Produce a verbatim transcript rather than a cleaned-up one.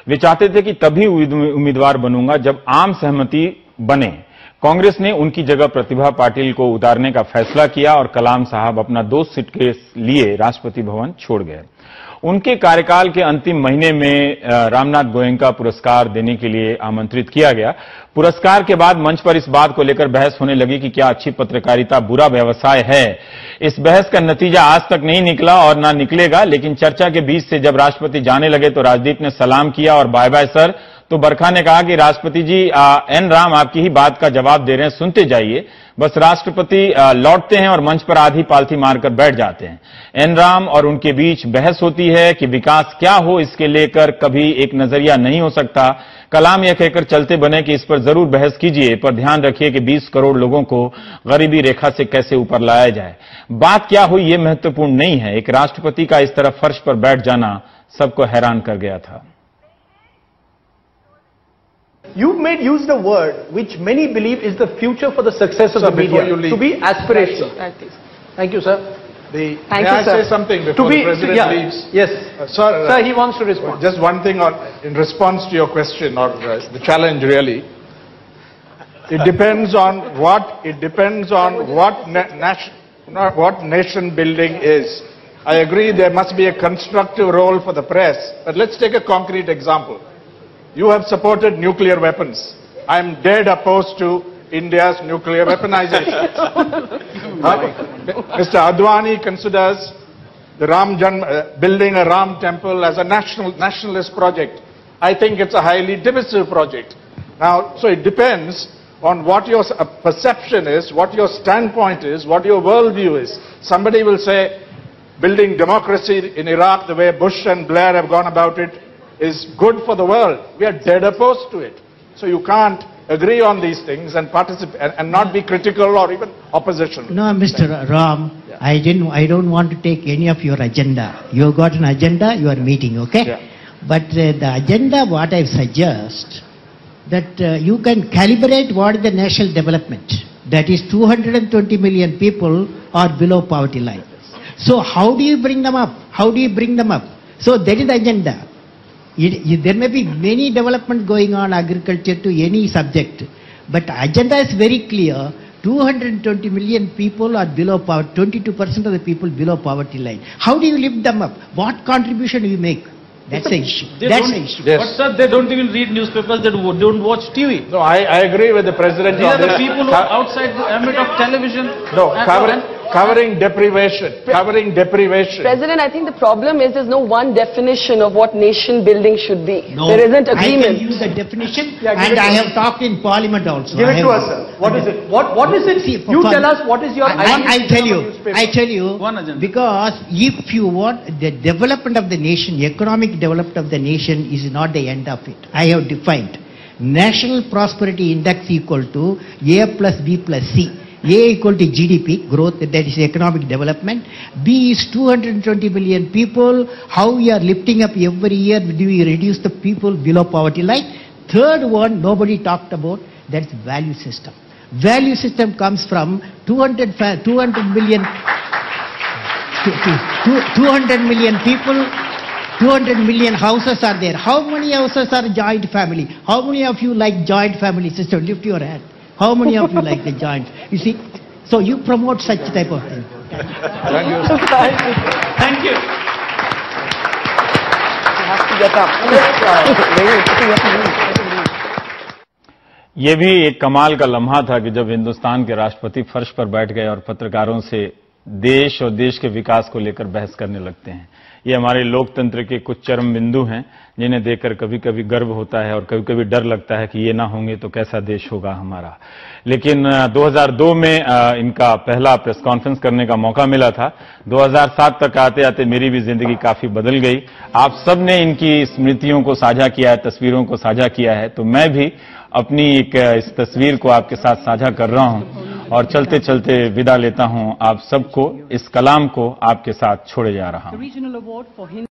वे चाहते थे कि तभी उम्मीदवार बनूंगा जब आम सहमति बने। कांग्रेस ने उनकी जगह प्रतिभा पाटिल को उतारने का फैसला किया और कलाम साहब अपना दो सीट के लिए राष्ट्रपति भवन छोड़ गए। उनके कार्यकाल के अंतिम महीने में रामनाथ गोयनका पुरस्कार देने के लिए आमंत्रित किया गया। पुरस्कार के बाद मंच पर इस बात को लेकर बहस होने लगी कि क्या अच्छी पत्रकारिता बुरा व्यवसाय है। इस बहस का नतीजा आज तक नहीं निकला और ना निकलेगा, लेकिन चर्चा के बीच से जब राष्ट्रपति जाने लगे तो राजदीप ने सलाम किया और बाय बाय सर, तो बरखा ने कहा कि राष्ट्रपति जी, एन राम आपकी ही बात का जवाब दे रहे हैं, सुनते जाइए। बस राष्ट्रपति लौटते हैं और मंच पर आधी पालथी मारकर बैठ जाते हैं। एन राम और उनके बीच बहस होती है कि विकास क्या हो, इसके लेकर कभी एक नजरिया नहीं हो सकता। कलाम यह कहकर चलते बने कि इस पर जरूर बहस कीजिए, पर ध्यान रखिए कि बीस करोड़ लोगों को गरीबी रेखा से कैसे ऊपर लाया जाए। बात क्या हुई ये महत्वपूर्ण नहीं है, एक राष्ट्रपति का इस तरह फर्श पर बैठ जाना सबको हैरान कर गया था। You made use the word which many believe is the future for the success of sir, the media, to be aspirational. Right, Thank you, sir. The, Thank may you, I sir. say something before be, the President yeah, leaves? Yes. Uh, sir, sir, he wants to respond. Just one thing on, in response to your question or uh, the challenge really. It depends on what, it depends on what, na nation, what nation building is. I agree there must be a constructive role for the press, but let's take a concrete example. You have supported nuclear weapons. I am dead opposed to India's nuclear weaponization. Mister Advani considers the Ram Jan, uh, building a Ram temple as a national nationalist project. I think it's a highly divisive project. Now, so it depends on what your uh, perception is, what your standpoint is, what your worldview is. Somebody will say building democracy in Iraq the way Bush and Blair have gone about it is good for the world. We are dead opposed to it. So you can't agree on these things and participate and, and not be critical or even opposition. No, Mister Ram, yeah. I didn't. I don't want to take any of your agenda. You got an agenda. You are meeting, okay? Yeah. But uh, the agenda, what I suggest, that uh, you can calibrate what is the national development. That is, two hundred twenty million people are below poverty line. So how do you bring them up? How do you bring them up? So that is the agenda. It, it, there may be many development going on agriculture to any subject, but agenda is very clear. two hundred twenty million people are below poverty, twenty-two percent of the people below poverty line. How do you lift them up? What contribution do you make? That's the issue. That's the issue. Yes. But sir, they don't even read newspapers, they don't watch T V. No, I, I agree with the President. These are the people who are outside the ambit of television. No, covering, covering deprivation, covering deprivation. President, I think the problem is there's no one definition of what nation building should be. No, there isn't agreement. I can use the definition, yeah, and I have us. talked in Parliament also. Give it I to us, sir. What is it? What What is it? See, you tell us what is your I, I, I tell you, I tell you, because if you want the development of the nation, economic development of the nation is not the end of it. I have defined National Prosperity Index equal to A plus B plus C. A equal to G D P, growth, that is economic development. B is two hundred twenty million people. How we are lifting up every year, do we reduce the people below poverty line? Third one, nobody talked about, that's value system. Value system comes from two hundred, two hundred million, two hundred million people, two hundred million houses are there. How many houses are joint family? How many of you like joint family system? Lift your hand. How many of you like the joint? You see, so you promote such type of thing. Thank you. Thank you. You have to get up. ये भी एक कमाल का लम्हा था कि जब हिंदुस्तान के राष्ट्रपति फर्श पर बैठ गए और पत्रकारों से देश और देश के विकास को लेकर बहस करने लगते हैं। ये हमारे लोकतंत्र के कुछ चरम बिंदु हैं जिन्हें देखकर कभी कभी गर्व होता है और कभी कभी डर लगता है कि ये ना होंगे तो कैसा देश होगा हमारा। लेकिन दो हज़ार दो में इनका पहला प्रेस कॉन्फ्रेंस करने का मौका मिला था। दो हज़ार सात तक आते आते मेरी भी जिंदगी काफी बदल गई। आप सब ने इनकी स्मृतियों को साझा किया है, तस्वीरों को साझा किया है, तो मैं भी अपनी एक इस तस्वीर को आपके साथ साझा कर रहा हूं और चलते चलते विदा लेता हूं आप सबको। इस कलाम को आपके साथ छोड़े जा रहा हूं।